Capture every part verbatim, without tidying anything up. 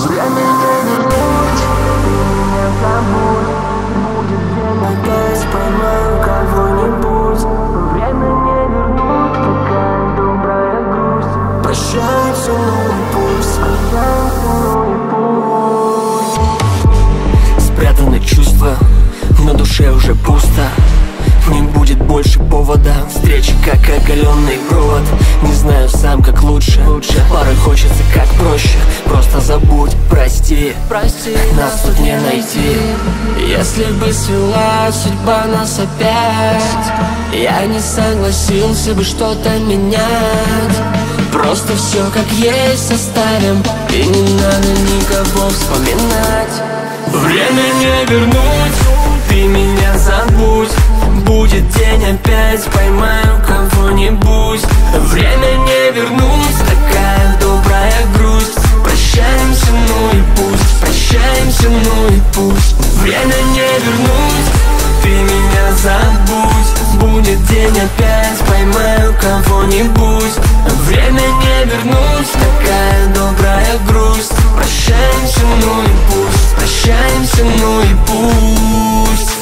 Время не вернуть, ты меня забудь. Будет день опять, поймаю кого-нибудь. Время не вернуть, такая добрая грусть. Прощаемся, ну и пусть, прощаемся, ну и пусть. Спрятаны чувства, на душе уже пусто. Не будет больше повода встречи, как оголенный провод. Не знаю сам, как лучше, лучше. Порой хочется как проще. Просто забудь, прости, прости. Нас тут не найти. Если бы свела судьба нас опять, я не согласился бы что-то менять. Просто все как есть оставим, и не надо никого вспоминать. Время не вернуть, ты меня забудь. Будет день опять, поймаю кого-нибудь. Время не вернуть, такая добрая грусть. Прощаемся, ну и пусть, прощаемся, ну и пусть. Время не вернуть, ты меня забудь. Будет день опять, поймаю кого-нибудь. Время не вернуть, такая добрая грусть. Прощаемся, ну и пусть, прощаемся, ну и пусть.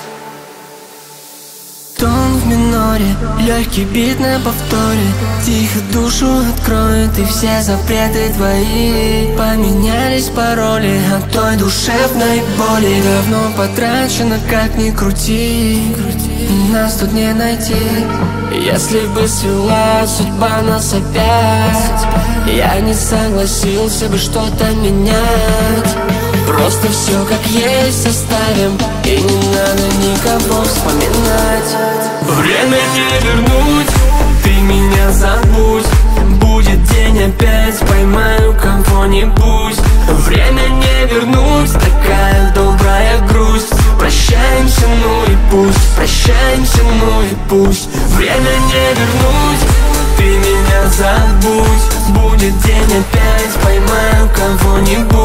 Тон в миноре, легкий бит на повторе. Тихо душу откроет, и все запреты твои поменялись пароли от той душевной боли. Давно потрачено, как ни крути, нас тут не найти. Если бы свела судьба нас опять, я не согласился бы что-то менять. Просто все как есть оставим, и не надо никого вспоминать. Время не вернуть, ты меня забудь. Будет день опять, поймаю кого-нибудь. Время не вернуть, такая добрая грусть. Прощаемся, ну и пусть, прощаемся, ну и пусть. Время не вернуть, ты меня забудь. Будет день опять, поймаю кого-нибудь.